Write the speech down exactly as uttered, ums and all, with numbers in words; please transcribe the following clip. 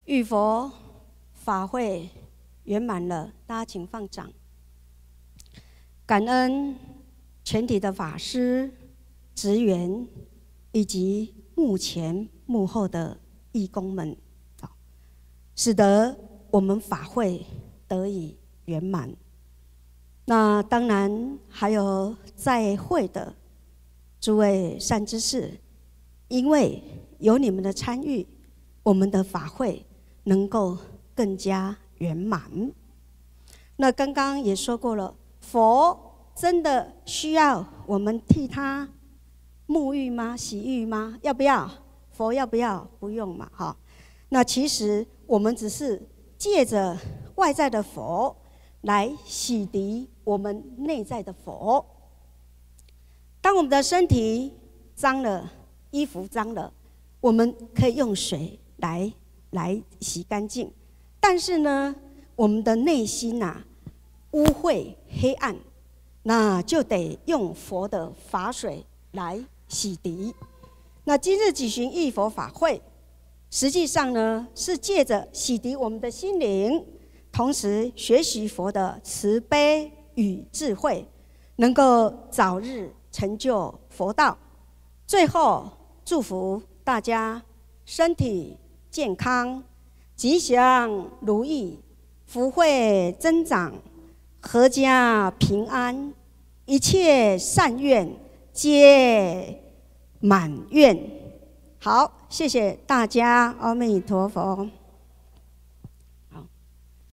玉佛法会圆满了，大家请放掌。感恩全体的法师、职员以及幕前幕后的义工们，使得我们法会得以圆满。那当然还有在会的诸位善知识，因为有你们的参与，我们的法会能够更加圆满。那刚刚也说过了，佛真的需要我们替他沐浴吗？洗浴吗？要不要？佛要不要？不用嘛，哈。那其实我们只是借着外在的佛来洗涤我们内在的佛。当我们的身体脏了，衣服脏了，我们可以用水来来洗干净。但是呢，我们的内心啊，污秽黑暗，那就得用佛的法水来洗涤。那今日举行义佛法会，实际上呢，是借着洗涤我们的心灵，同时学习佛的慈悲与智慧，能够早日成就佛道。最后祝福大家身体健康，吉祥如意，福慧增长，阖家平安，一切善愿皆满愿。好，谢谢大家，阿弥陀佛。